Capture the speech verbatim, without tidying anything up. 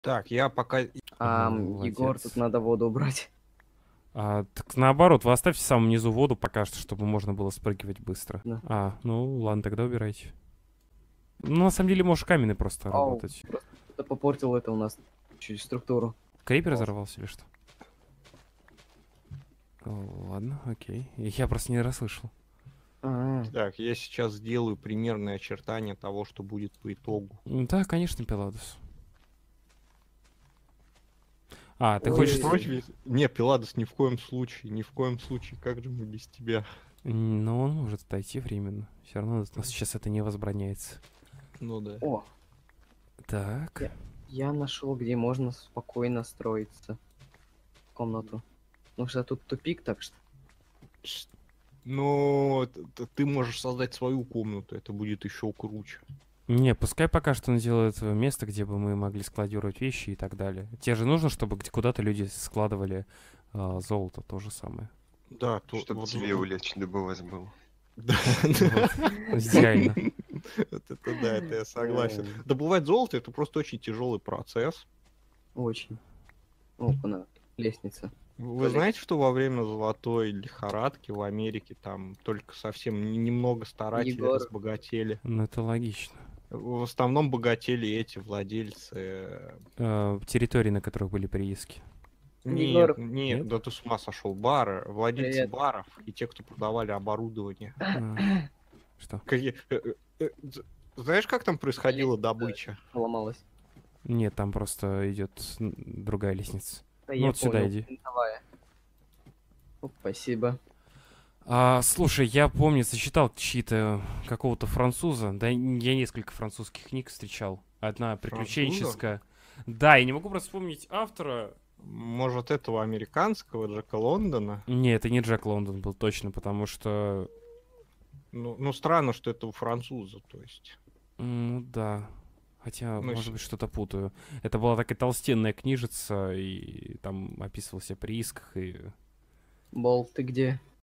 Так, я пока... А, Молодец. Егор, тут надо воду убрать. А, так наоборот, вы оставьте в самом низу воду пока что, чтобы можно было спрыгивать быстро. Да. А, ну ладно, тогда убирайте. Ну, на самом деле, можешь каменный просто Ау, работать. просто кто-то попортил это у нас чуть структуру. Крипер Класс. взорвался или что? О, ладно, окей. Я просто не расслышал. А, Так, я сейчас сделаю примерное очертание того, что будет по итогу. М, Да, конечно, Пиладус. А, ты Ой. хочешь... Ты против? если- Не, Пиладос, ни в коем случае, ни в коем случае. Как же мы без тебя? М, Ну, он может отойти временно. Все равно у нас сейчас это не возбраняется. Ну да. о, Так. Я- я нашел, где можно спокойно строиться. Комнату. Потому что тут тупик, так что. Ш- Но т- т- ты можешь создать свою комнату, это будет еще круче. Не, пускай пока что он делает э, место, где бы мы могли складировать вещи и так далее. Те же нужно, чтобы где- куда-то люди складывали а, золото, то же самое. Да, то Чтобы вот- тебе улегче добывать было. Да. Вот. Идеально. Вот это да, это я согласен. Ой. Добывать золото это просто очень тяжелый процесс. Очень. Опа-на. Лестница. Вы Туалет. знаете, что во время золотой лихорадки в Америке там только совсем н- немного старателей Егор. разбогатели. Ну, это логично. В основном богатели эти владельцы. э, Э, территории, на которых были прииски. Егор. Нет, нет, Нет? да ты с ума сошел. Бары, владельцы Привет. баров и те, кто продавали оборудование. А, Что? Какие- э, э, э, з- Знаешь, как там происходила Лестница. добыча? Поломалась. Нет, там просто идет м, другая лестница. Да, Ну я вот сюда понял. иди. Винтовая. Оп, спасибо. А, слушай, я помню, зачитал чьи-то какого-то француза. Да, н- я несколько французских книг встречал. Одна приключенческая. Да, я не могу просто вспомнить автора. Может, этого американского Джека Лондона? Не, это не Джек Лондон был точно, потому что... Ну, ну странно, что это у француза, то есть. м, Ну да. Хотя, Ну, может щ- быть, что-то путаю. Это была такая толстенная книжица, и там описывался приисках, и... Бол, ты где?